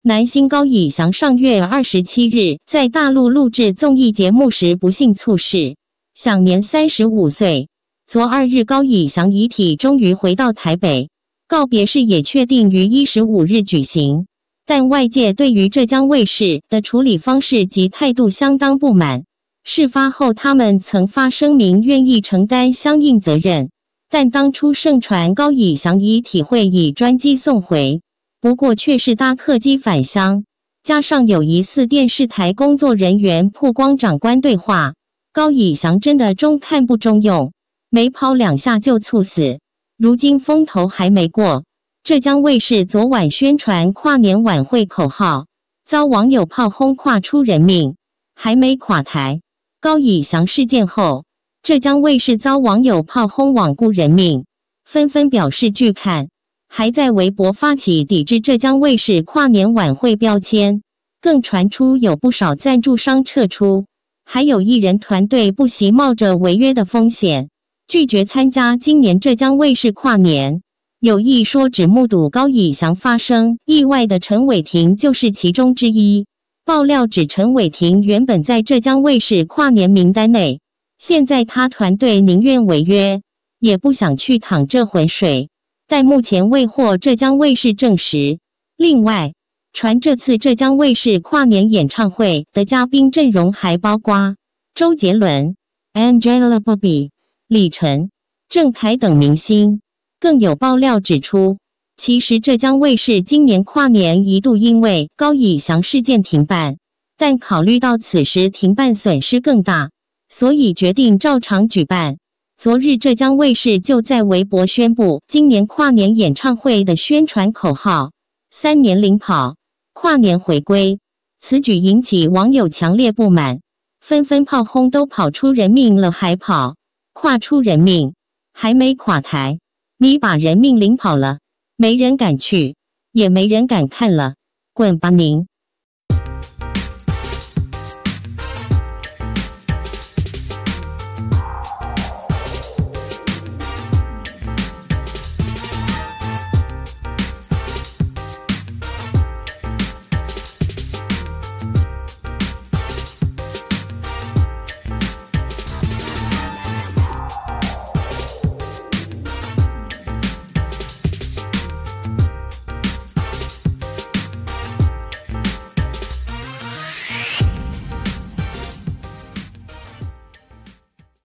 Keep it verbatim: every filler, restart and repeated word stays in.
男星高以翔上月二十七日在大陆录制综艺节目时不幸猝逝，享年三十五岁。昨二日，高以翔遗体终于回到台北，告别式也确定于一十五日举行。但外界对于浙江卫视的处理方式及态度相当不满。事发后，他们曾发声明愿意承担相应责任，但当初盛传高以翔遗体会以专机送回。不过却是搭客机返乡，加上有疑似电视台工作人员曝光长官对话，高以翔真的中看不中用，没跑两下就猝死。如今风头还没过，浙江卫视昨晚宣传跨年晚会口号，遭网友炮轰跨出人命，还没垮台。高以翔事件后，浙江卫视遭网友炮轰罔顾人命，纷纷表示拒看。还在微博发起抵制浙江卫视跨年晚会标签，更传出有不少赞助商撤出，还有艺人团队不惜冒着违约的风险，拒绝参加今年浙江卫视跨年。有意说只目睹高以翔发生意外的陈伟霆就是其中之一。爆料指陈伟霆原本在浙江卫视跨年名单内，现在他团队宁愿违约，也不想去淌这浑水。但目前未获浙江卫视证实。另外，传这次浙江卫视跨年演唱会的嘉宾阵容还包括周杰伦、Angelababy、李晨、郑恺等明星。更有爆料指出，其实浙江卫视今年跨年一度因为高以翔事件停办，但考虑到此时停办损失更大，所以决定照常举办。昨日，浙江卫视就在微博宣布今年跨年演唱会的宣传口号：三年领跑，跨年回归。此举引起网友强烈不满，纷纷炮轰都跑出人命了还跑，跨出人命，还没垮台，你把人命领跑了，没人敢去，也没人敢看了，滚吧您！